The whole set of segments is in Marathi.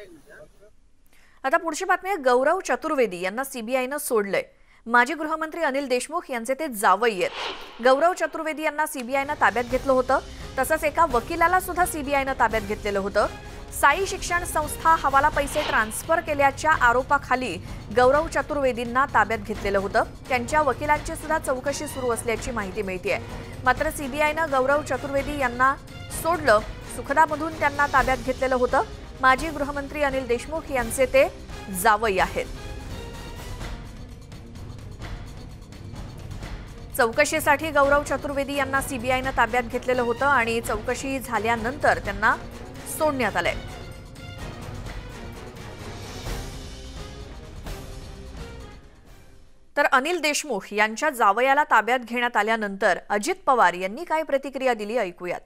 आता पुढची बातमी आहे, गौरव चतुर्वेदी यांना सीबीआयनं सोडलंय। माजी गृहमंत्री अनिल देशमुख यांचे ते जावई आहेत। गौरव चतुर्वेदी यांना सीबीआयनं ताब्यात घेतलं होतं, तसंच एका वकिलाला सुद्धा सीबीआयनं ताब्यात घेतलेलं होतं। साई शिक्षण संस्था हवाला पैसे ट्रान्सफर केल्याच्या आरोपाखाली गौरव चतुर्वेदींना ताब्यात घेतलेलं होतं। त्यांच्या वकिलांची सुद्धा चौकशी सुरू असल्याची माहिती मिळतेय। मात्र सीबीआयनं गौरव चतुर्वेदी यांना सोडलं। सुखदामधून त्यांना ताब्यात घेतलेलं होतं। माजी गृहमंत्री अनिल देशमुख यांचे ते जावई आहेत। चौकशीसाठी गौरव चतुर्वेदी यांना सीबीआयनं ताब्यात घेतलेलं होतं आणि चौकशी झाल्यानंतर त्यांना सोडण्यात आलंय। तर अनिल देशमुख यांच्या जावयाला ताब्यात घेण्यात आल्यानंतर अजित पवार यांनी काय प्रतिक्रिया दिली ऐकूयात।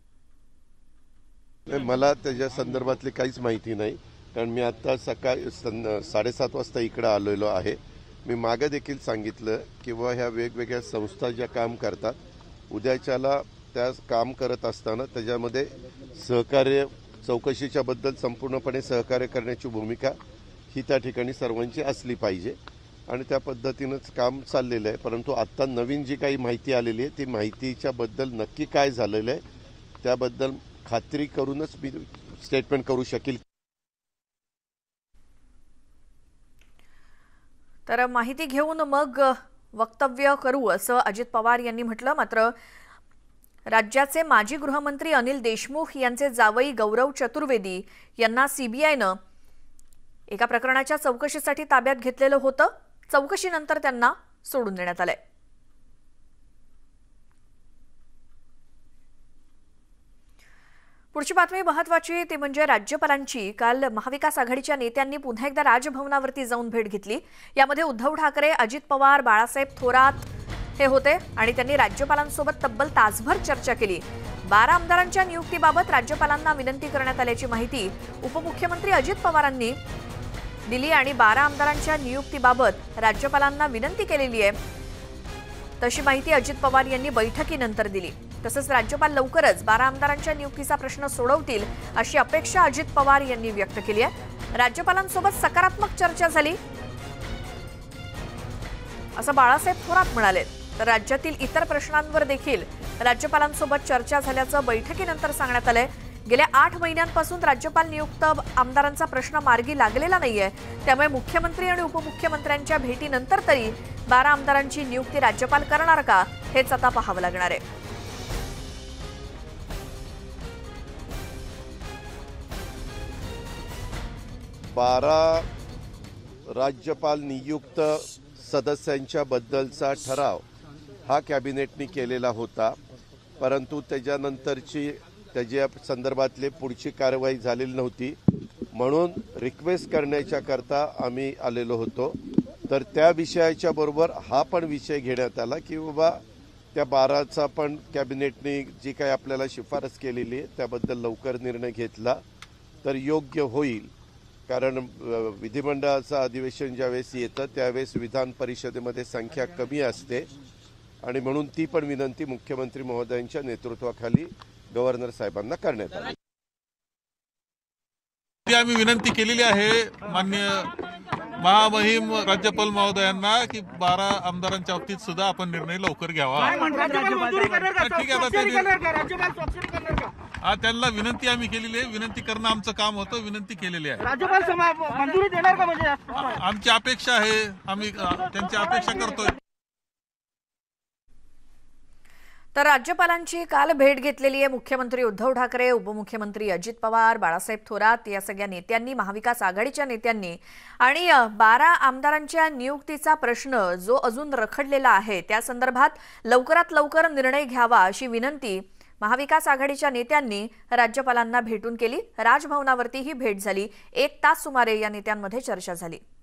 मला त्याच्या संदर्भातली काहीच माहिती नाही, कारण मी आता सकाळी 7:30 वाजता इकडे आलेलो आहे। मी मागे देखील सांगितलं किंवा ह्या वेगवेगळ्या संस्था ज्या काम करतात, उद्याच्याला त्या काम करत असताना त्याच्यामध्ये सहकार्य, चौकशीच्या बद्दल संपूर्णपणे सहकार्य करण्याची भूमिका ही त्या ठिकाणी सर्वांची असली पाहिजे आणि त्या पद्धतीनेच काम चाललेलं आहे। परंतु आता नवीन जी काही माहिती आलेली आहे ती माहितीच्या बद्दल नक्की काय झालेलं आहे त्याबद्दल खात्री करूनच मी स्टेटमेंट करू शकेल। तर माहिती घेऊन मग वक्तव्य करू असं अजित पवार यांनी म्हटलं। मात्र राज्याचे माजी गृहमंत्री अनिल देशमुख यांचे जावई गौरव चतुर्वेदी यांना सीबीआयनं एका प्रकरणाच्या चौकशीसाठी ताब्यात घेतलेलं होतं। चौकशीनंतर त्यांना सोडून देण्यात आलंय। पुढची बातमी महत्त्वाची ती म्हणजे राज्यपालांची काल महाविकास आघाडीच्या नेत्यांनी पुन्हा एकदा राजभवनावरती जाऊन भेट घेतली। यामध्ये उद्धव ठाकरे, अजित पवार, बाळासाहेब थोरात हे होते आणि त्यांनी राज्यपालांसोबत तब्बल तासभर चर्चा केली। 12 आमदारांच्या नियुक्तीबाबत राज्यपालांना विनंती करण्यात आल्याची माहिती उपमुख्यमंत्री अजित पवारांनी दिली आणि 12 आमदारांच्या नियुक्तीबाबत राज्यपालांना विनंती केलेली आहे, तशी माहिती अजित पवार यांनी बैठकीनंतर दिली। तसंच राज्यपाल लवकरच 12 आमदारांच्या नियुक्तीचा प्रश्न सोडवतील अशी अपेक्षा अजित पवार यांनी व्यक्त केली आहे। राज्यपालांसोबत सकारात्मक चर्चा झाली असं बाळासाहेब थोरात म्हणाले। तर राज्यातील इतर प्रश्नांवर देखील राज्यपालांसोबत चर्चा झाल्याचं बैठकीनंतर सांगण्यात आलंय। गेल्या 8 महिन्यांपासून राज्यपाल नियुक्त आमदारांचा प्रश्न मार्गी लागलेला नाहीये, त्यामुळे मुख्यमंत्री आणि उपमुख्यमंत्र्यांच्या भेटीनंतर तरी 12 आमदारांची नियुक्ती राज्यपाल करणार का हेच आता पाहावं लागणार आहे। बारा राज्यपाल नियुक्त सदस्यांच्या बद्दलचा ठराव हा कॅबिनेटने केलेला होता, परंतु त्याच्यानंतरची त्याच्या संदर्भातली पुढची कारवाई झालेली नव्हती, म्हणून रिक्वेस्ट करण्याच्या करता आम्ही आलेलो होतो। तर त्या विषयाच्या बरोबर हा पण विषय घेण्यात आला की बाबा त्या 12चा पण कॅबिनेटने जी काही आपल्याला शिफारस केलेली आहे त्याबद्दल लवकर निर्णय घेतला तर योग्य होईल, कारण विधिमंडळाचं अधिवेशन ज्यावेळेस येतं त्यावेळेस विधान परिषदेमध्ये संख्या कमी असते आणि म्हणून ती पण विनंती मुख्यमंत्री महोदयांच्या नेतृत्वाखाली गव्हर्नर साहेबांना करण्यात आली। आम्ही विनंती केलेली आहे माननीय महामहिम राज्यपाल महोदयांना की 12 आमदारांच्या बाबतीत सुद्धा आपण निर्णय लवकर घ्यावा। ठीक आहे, त्यांना विनंती आम्ही केलेली आहे। विनंती करणं आमचं काम होतं, विनंती केलेली आहे। मंजुरी देणार का म्हणजे आमची अपेक्षा आहे, आम्ही त्यांची अपेक्षा करतोय। तर राज्यपालांची काल भेट घेतलेली आहे मुख्यमंत्री उद्धव ठाकरे, उपमुख्यमंत्री अजित पवार, बाळासाहेब थोरात या सगळ्या नेत्यांनी, महाविकास आघाडीच्या नेत्यांनी आणि 12 आमदारांच्या नियुक्तीचा प्रश्न जो अजून रखडलेला आहे त्या संदर्भात लवकरात लवकर निर्णय घ्यावा अशी विनंती महाविकास आघाडीच्या नेत्यांनी राज्यपालांना भेटून केली। राजभवनावरती ही भेट झाली। 1 तास सुमारे या नेत्यांमध्ये चर्चा झाली।